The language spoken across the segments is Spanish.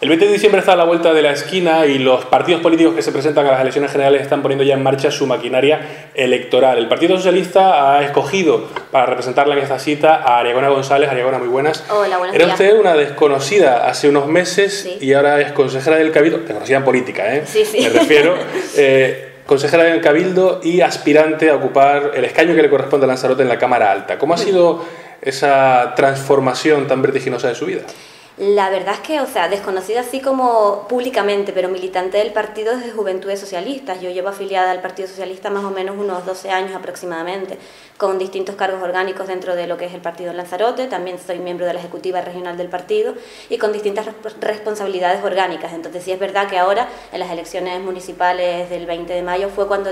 El 20 de diciembre está a la vuelta de la esquina y los partidos políticos que se presentan a las elecciones generales están poniendo ya en marcha su maquinaria electoral. El Partido Socialista ha escogido para representarla en esta cita a Ariagona González. Ariagona, muy buenas. Hola, buenos Era días. usted una desconocida hace unos meses, Sí. y ahora es consejera del Cabildo, desconocida en política, Sí, sí. me refiero, consejera del Cabildo y aspirante a ocupar el escaño que le corresponde a Lanzarote en la Cámara Alta. ¿Cómo ha sido esa transformación tan vertiginosa de su vida? La verdad es que, desconocida así como públicamente, pero militante del partido desde Juventudes Socialistas. Yo llevo afiliada al Partido Socialista más o menos unos 12 años aproximadamente, con distintos cargos orgánicos dentro de lo que es el partido en Lanzarote. También soy miembro de la ejecutiva regional del partido y con distintas responsabilidades orgánicas. Entonces sí es verdad que ahora, en las elecciones municipales del 20 de mayo, fue cuando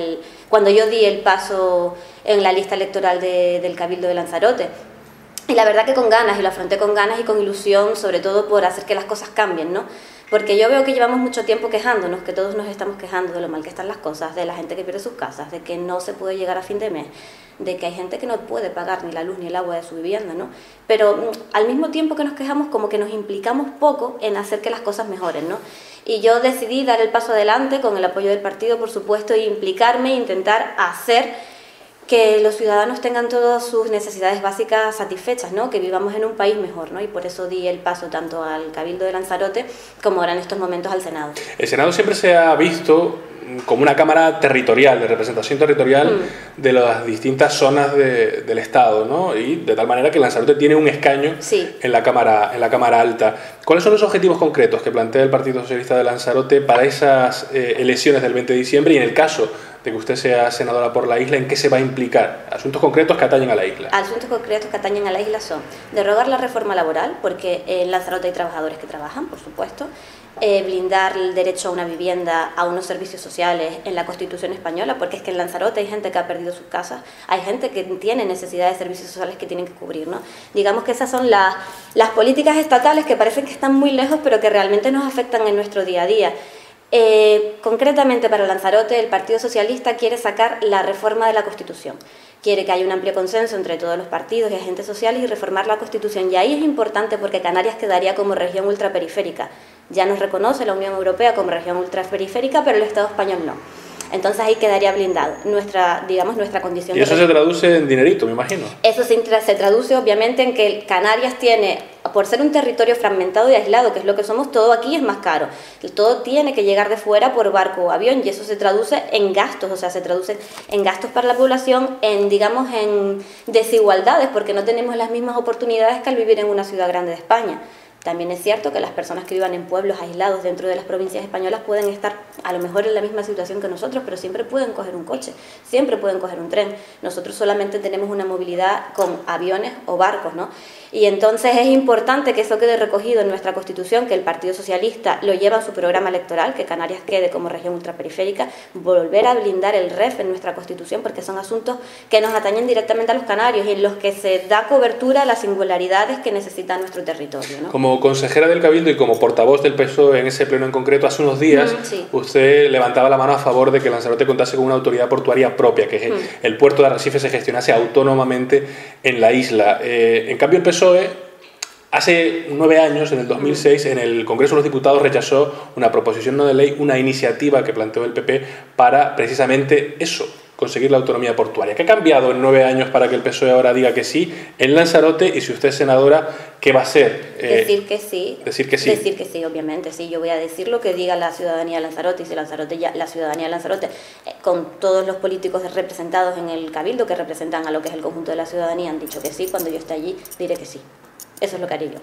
yo di el paso en la lista electoral del Cabildo de Lanzarote. Y la verdad que con ganas, y lo afronté con ganas y con ilusión, sobre todo por hacer que las cosas cambien, ¿no? Porque yo veo que llevamos mucho tiempo quejándonos, que todos nos estamos quejando de lo mal que están las cosas, de la gente que pierde sus casas, de que no se puede llegar a fin de mes, de que hay gente que no puede pagar ni la luz ni el agua de su vivienda, ¿no? Pero al mismo tiempo que nos quejamos, como que nos implicamos poco en hacer que las cosas mejoren, ¿no? Y yo decidí dar el paso adelante con el apoyo del partido, por supuesto, e implicarme e intentar hacer que los ciudadanos tengan todas sus necesidades básicas satisfechas, ¿no? Que vivamos en un país mejor, ¿no? Y por eso di el paso tanto al Cabildo de Lanzarote como ahora en estos momentos al Senado. El Senado siempre se ha visto como una cámara territorial, de representación territorial de las distintas zonas del Estado, ¿no? Y de tal manera que Lanzarote tiene un escaño en la Cámara Alta. ¿Cuáles son los objetivos concretos que plantea el Partido Socialista de Lanzarote para esas elecciones del 20 de diciembre y en el caso de que usted sea senadora por la isla, en qué se va a implicar? Asuntos concretos que atañen a la isla. Asuntos concretos que atañen a la isla son derogar la reforma laboral, porque en Lanzarote hay trabajadores que trabajan, por supuesto, blindar el derecho a una vivienda, a unos servicios sociales en la Constitución española, porque es que en Lanzarote hay gente que ha perdido sus casas, hay gente que tiene necesidad de servicios sociales que tienen que cubrir, ¿no? Digamos que esas son las políticas estatales que parecen que están muy lejos, pero que realmente nos afectan en nuestro día a día. Concretamente para Lanzarote, el Partido Socialista quiere sacar la reforma de la Constitución. Quiere que haya un amplio consenso entre todos los partidos y agentes sociales y reformar la Constitución. Y ahí es importante porque Canarias quedaría como región ultraperiférica. Ya nos reconoce la Unión Europea como región ultraperiférica, pero el Estado español no. Entonces ahí quedaría blindado nuestra condición. Y eso se traduce en dinerito, me imagino. Eso se traduce obviamente en que Canarias tiene, por ser un territorio fragmentado y aislado, que es lo que somos, todo aquí es más caro. Todo tiene que llegar de fuera por barco o avión y eso se traduce en gastos, se traduce en gastos para la población, en desigualdades, porque no tenemos las mismas oportunidades que al vivir en una ciudad grande de España. También es cierto que las personas que vivan en pueblos aislados dentro de las provincias españolas pueden estar a lo mejor en la misma situación que nosotros, pero siempre pueden coger un coche, siempre pueden coger un tren. Nosotros solamente tenemos una movilidad con aviones o barcos, ¿no? Y entonces es importante que eso quede recogido en nuestra Constitución, que el Partido Socialista lo lleva en su programa electoral, que Canarias quede como región ultraperiférica, volver a blindar el REF en nuestra Constitución, porque son asuntos que nos atañen directamente a los canarios y en los que se da cobertura a las singularidades que necesita nuestro territorio, ¿no? Como consejera del Cabildo y como portavoz del PSOE en ese pleno en concreto, hace unos días usted levantaba la mano a favor de que Lanzarote contase con una autoridad portuaria propia, que el puerto de Arrecife se gestionase autónomamente en la isla. En cambio, el PSOE hace 9 años, en el 2006, en el Congreso de los Diputados rechazó una proposición no de ley, una iniciativa que planteó el PP para precisamente eso, conseguir la autonomía portuaria. ¿Qué ha cambiado en 9 años para que el PSOE ahora diga que sí en Lanzarote? Y si usted es senadora, ¿qué va a hacer? Decir que sí. Decir que sí. Decir que sí, obviamente. Sí, yo voy a decir lo que diga la ciudadanía de Lanzarote. Y si la ciudadanía de Lanzarote, con todos los políticos representados en el Cabildo, que representan a lo que es el conjunto de la ciudadanía, han dicho que sí, cuando yo esté allí, diré que sí. Eso es lo que haré yo.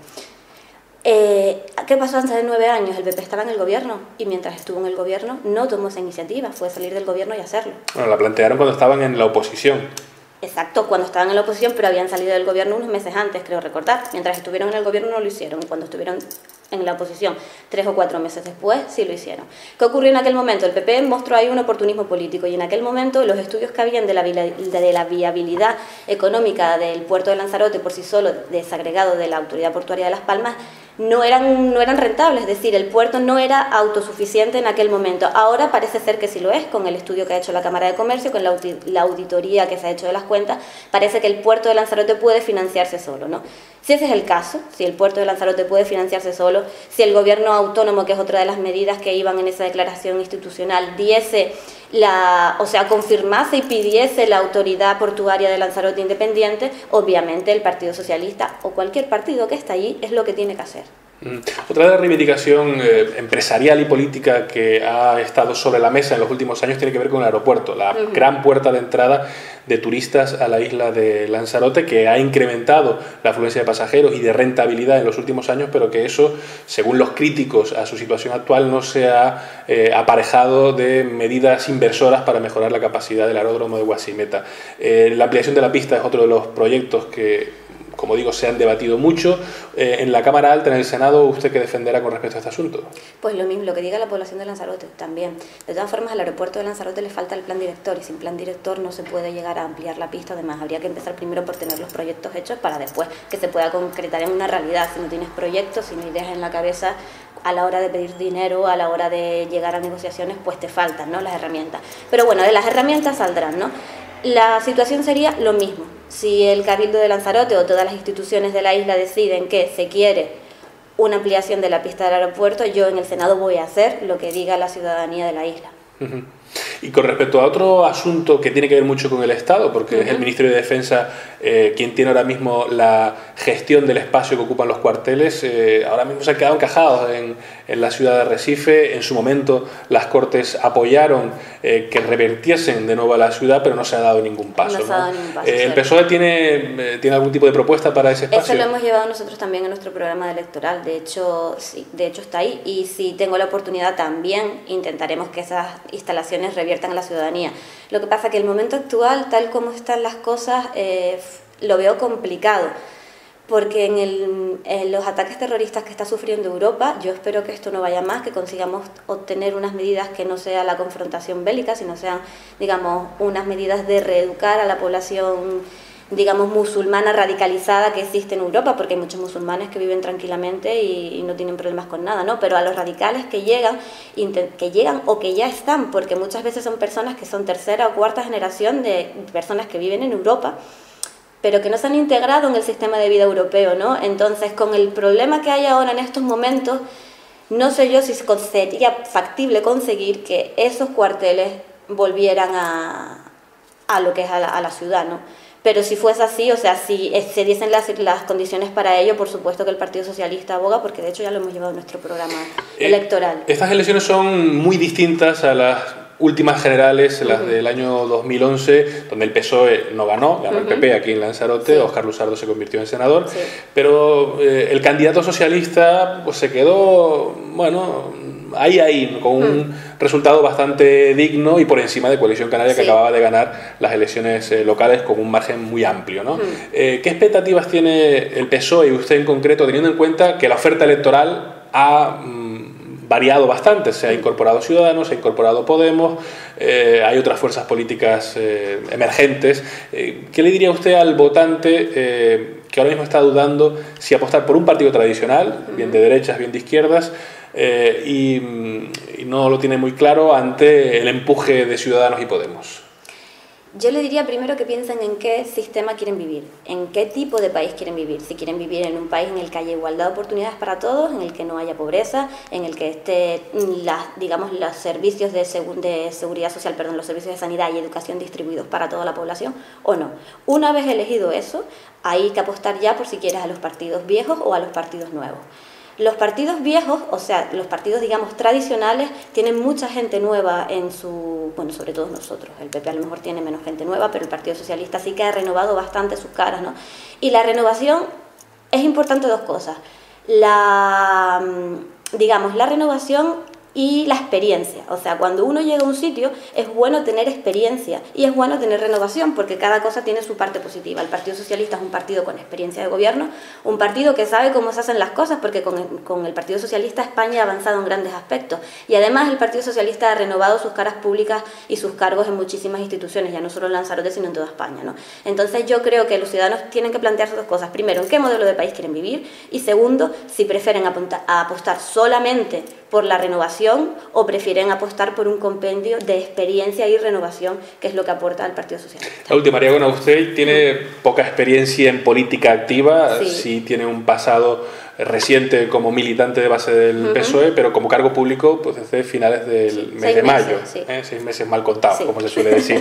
¿Qué pasó hace 9 años? El PP estaba en el gobierno y mientras estuvo en el gobierno no tomó esa iniciativa, fue salir del gobierno y hacerlo. Bueno, la plantearon cuando estaban en la oposición. Exacto, cuando estaban en la oposición, pero habían salido del gobierno unos meses antes, creo recordar. Mientras estuvieron en el gobierno no lo hicieron, cuando estuvieron en la oposición 3 o 4 meses después sí lo hicieron. ¿Qué ocurrió en aquel momento? El PP mostró ahí un oportunismo político y en aquel momento los estudios que habían de la viabilidad económica del puerto de Lanzarote por sí solo, desagregado de la Autoridad Portuaria de Las Palmas, no eran rentables, es decir, el puerto no era autosuficiente en aquel momento. Ahora parece ser que sí lo es, con el estudio que ha hecho la Cámara de Comercio, con la auditoría que se ha hecho de las cuentas, parece que el puerto de Lanzarote puede financiarse solo, ¿no? Si ese es el caso, si el puerto de Lanzarote puede financiarse solo, si el gobierno autónomo, que es otra de las medidas que iban en esa declaración institucional, confirmase y pidiese la autoridad portuaria de Lanzarote independiente, obviamente el Partido Socialista o cualquier partido que está allí es lo que tiene que hacer. Otra de la reivindicación empresarial y política que ha estado sobre la mesa en los últimos años tiene que ver con el aeropuerto, la gran puerta de entrada de turistas a la isla de Lanzarote, que ha incrementado la afluencia de pasajeros y de rentabilidad en los últimos años, pero que eso, según los críticos a su situación actual, no se ha aparejado de medidas inversoras para mejorar la capacidad del aeródromo de Guasimeta. La ampliación de la pista es otro de los proyectos que, como digo, se han debatido mucho. En la Cámara Alta, en el Senado, ¿usted qué defenderá con respecto a este asunto? Pues lo mismo, lo que diga la población de Lanzarote también. De todas formas, al aeropuerto de Lanzarote le falta el plan director, y sin plan director no se puede llegar a ampliar la pista. Además, habría que empezar primero por tener los proyectos hechos para después que se pueda concretar en una realidad. Si no tienes proyectos, si no ideas en la cabeza, a la hora de pedir dinero, a la hora de llegar a negociaciones, pues te faltan, ¿no?, las herramientas. Pero bueno, de las herramientas saldrán, ¿no? La situación sería lo mismo. Si el Cabildo de Lanzarote o todas las instituciones de la isla deciden que se quiere una ampliación de la pista del aeropuerto, yo en el Senado voy a hacer lo que diga la ciudadanía de la isla. Y con respecto a otro asunto que tiene que ver mucho con el Estado, porque es el Ministerio de Defensa quien tiene ahora mismo la gestión del espacio que ocupan los cuarteles, ahora mismo se han quedado encajados en la ciudad de Arrecife. En su momento las Cortes apoyaron que revertiesen de nuevo a la ciudad, pero no se ha dado ningún paso. No se ha dado ningún paso. ¿El PSOE tiene algún tipo de propuesta para ese espacio? Eso lo hemos llevado nosotros también en nuestro programa electoral, de hecho, sí, de hecho está ahí, y si tengo la oportunidad también intentaremos que esas instalaciones reviertan a la ciudadanía. Lo que pasa es que el momento actual, tal como están las cosas, lo veo complicado, porque en los ataques terroristas que está sufriendo Europa, yo espero que esto no vaya más, que consigamos obtener unas medidas que no sea la confrontación bélica, sino sean, digamos, unas medidas de reeducar a la población, digamos, musulmana radicalizada que existe en Europa, porque hay muchos musulmanes que viven tranquilamente y no tienen problemas con nada, ¿no? Pero a los radicales que llegan o que ya están, porque muchas veces son personas que son tercera o cuarta generación de personas que viven en Europa, pero que no se han integrado en el sistema de vida europeo, ¿no? Entonces, con el problema que hay ahora en estos momentos, no sé yo si sería factible conseguir que esos cuarteles volvieran a lo que es a la ciudad, ¿no? Pero si fuese así, o sea, si se diesen las condiciones para ello, por supuesto que el Partido Socialista aboga, porque de hecho ya lo hemos llevado en nuestro programa electoral. Estas elecciones son muy distintas a las últimas generales, las del año 2011, donde el PSOE no ganó el PP aquí en Lanzarote, Óscar Luzardo se convirtió en senador, pero el candidato socialista pues se quedó, bueno, ahí, con un resultado bastante digno y por encima de Coalición Canaria, que acababa de ganar las elecciones locales con un margen muy amplio, ¿no? ¿Qué expectativas tiene el PSOE y usted en concreto, teniendo en cuenta que la oferta electoral ha variado bastante? Se ha incorporado Ciudadanos, se ha incorporado Podemos, hay otras fuerzas políticas emergentes. ¿Qué le diría usted al votante que ahora mismo está dudando si apostar por un partido tradicional, bien de derechas, bien de izquierdas, y no lo tiene muy claro ante el empuje de Ciudadanos y Podemos? Yo le diría primero que piensen en qué sistema quieren vivir, en qué tipo de país quieren vivir. Si quieren vivir en un país en el que haya igualdad de oportunidades para todos, en el que no haya pobreza, en el que esté los servicios de seguridad social, los servicios de sanidad y educación distribuidos para toda la población, o no. Una vez elegido eso, hay que apostar ya por si quieres a los partidos viejos o a los partidos nuevos. Los partidos viejos, o sea, los partidos, digamos, tradicionales, tienen mucha gente nueva en su... Bueno, sobre todo nosotros. El PP a lo mejor tiene menos gente nueva, pero el Partido Socialista sí que ha renovado bastante sus caras, ¿no? Y la renovación es importante dos cosas. La renovación y la experiencia. O sea, cuando uno llega a un sitio es bueno tener experiencia y es bueno tener renovación, porque cada cosa tiene su parte positiva. El Partido Socialista es un partido con experiencia de gobierno, un partido que sabe cómo se hacen las cosas, porque con el Partido Socialista España ha avanzado en grandes aspectos, y además el Partido Socialista ha renovado sus caras públicas y sus cargos en muchísimas instituciones, ya no solo en Lanzarote sino en toda España, ¿no? Entonces yo creo que los ciudadanos tienen que plantearse dos cosas: primero, en qué modelo de país quieren vivir, y segundo, si prefieren apostar solamente por la renovación o prefieren apostar por un compendio de experiencia y renovación, que es lo que aporta el Partido Socialista. La última, Mariagona, usted tiene poca experiencia en política activa, sí tiene un pasado reciente como militante de base del PSOE, pero como cargo público pues desde finales del mes de mayo, 6 meses mal contados, como se suele decir.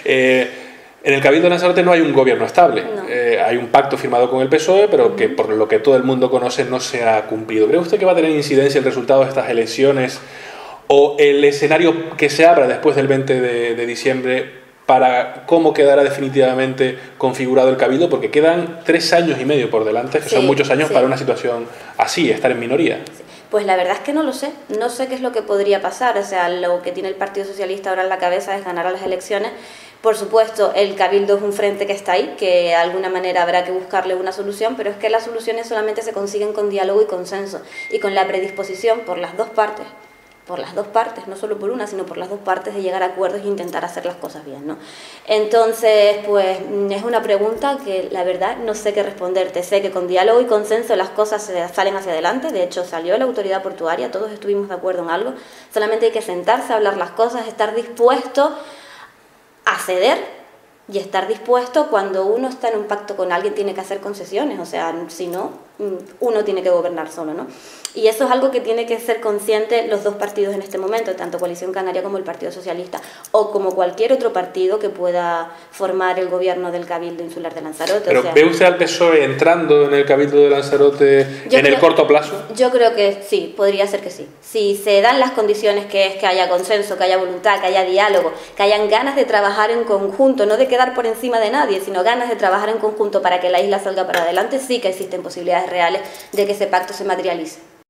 En el Cabildo de Lanzarote no hay un gobierno estable, hay un pacto firmado con el PSOE, pero que por lo que todo el mundo conoce no se ha cumplido. ¿Cree usted que va a tener incidencia el resultado de estas elecciones o el escenario que se abra después del 20 de diciembre para cómo quedará definitivamente configurado el Cabildo? Porque quedan 3 años y medio por delante, que son muchos años para una situación así, estar en minoría. Pues la verdad es que no lo sé, no sé qué es lo que podría pasar. O sea, lo que tiene el Partido Socialista ahora en la cabeza es ganar a las elecciones. Por supuesto, el Cabildo es un frente que está ahí, que de alguna manera habrá que buscarle una solución, pero es que las soluciones solamente se consiguen con diálogo y consenso, y con la predisposición por las dos partes, no solo por una, sino por las dos partes, de llegar a acuerdos e intentar hacer las cosas bien, ¿no? Entonces, pues es una pregunta que la verdad no sé qué responderte. Sé que con diálogo y consenso las cosas salen hacia adelante. De hecho, salió la autoridad portuaria, todos estuvimos de acuerdo en algo, solamente hay que sentarse a hablar las cosas, estar dispuesto a ceder y estar dispuesto. Cuando uno está en un pacto con alguien tiene que hacer concesiones, o sea, si no, uno tiene que gobernar solo, ¿no? Y eso es algo que tiene que ser consciente los dos partidos en este momento, tanto Coalición Canaria como el Partido Socialista, o como cualquier otro partido que pueda formar el gobierno del Cabildo Insular de Lanzarote. ¿Pero ve usted al PSOE entrando en el Cabildo de Lanzarote el corto plazo? Yo creo que sí, podría ser que sí. Si se dan las condiciones, que es que haya consenso, que haya voluntad, que haya diálogo, que hayan ganas de trabajar en conjunto, no de quedar por encima de nadie, sino ganas de trabajar en conjunto para que la isla salga para adelante, sí que existen posibilidades reales de que ese pacto se materialice.